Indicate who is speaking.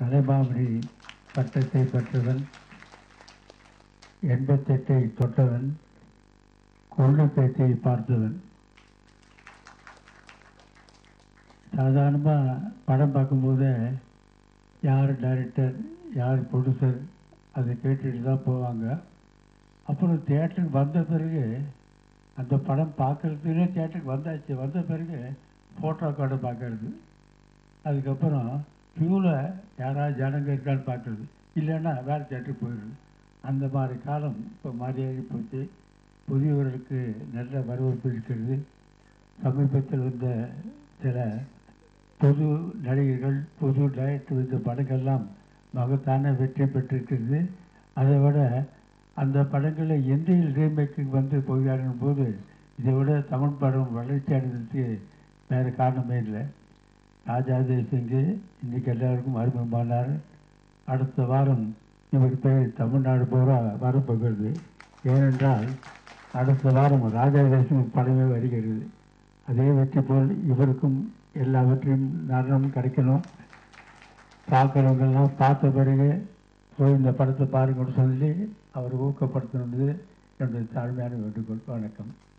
Speaker 1: கலைமாமணி பட்டத்தை பெற்றவன், 88 தொட்டவன், கொள்ளு பேச்சை பார்த்தவன். சாதாரணமாக படம் பார்க்கும்போது யார் டைரக்டர், யார் ப்ரொடியூசர் அதை கேட்டுட்டு தான் போவாங்க. அப்புறம் தியேட்டருக்கு வந்த பிறகு அந்த படம் பார்க்குறதுக்குன்னே தியேட்டருக்கு வந்த பிறகு ஃபோட்டோ கார்டை பார்க்கறது, அதுக்கப்புறம் க்யூவில் யாராவது ஜனங்க இருக்கான்னு பார்க்குறது, இல்லைன்னா வேறு தியேட்டருக்கு போயிடுது. அந்த மாதிரி காலம் இப்போ மாறி போச்சு. புதியவர்களுக்கு நல்ல வரவேற்பு இருக்கிறது. சமீபத்தில் வந்த சில புது நடிகர்கள், புது டைரக்டர் இந்த படங்கள்லாம் மகத்தான வெற்றி பெற்றிருக்கிறது. அதை விட அந்த படங்களில் இந்தியில் ரீமேக்கிங் வந்து போகிறார்கள் போது இதை விட தமிழ் படம் வளர்ச்சி அடைந்ததுக்கு வேறு காரணமே இல்லை. ராஜா தேசிங்கு இன்றைக்கி எல்லாருக்கும் அறிமுகமானார். அடுத்த வாரம் இவர் பெயர் தமிழ்நாடு பூரா வரப்போகிறது. ஏனென்றால் அடுத்த வாரம் ராஜா தேசிங் படமே வருகிறது. அதே வெற்றி போல் இவருக்கும் எல்லாவற்றையும் நடனம் கிடைக்கணும். பார்க்குறவங்கெல்லாம் பார்த்த பிறகு போய் இந்த படத்தை பாருங்கன்னு சொல்லி அவர் ஊக்கப்படுத்தணுன்றது என்னுடைய தாழ்மையான வேண்டுகோள். வணக்கம்.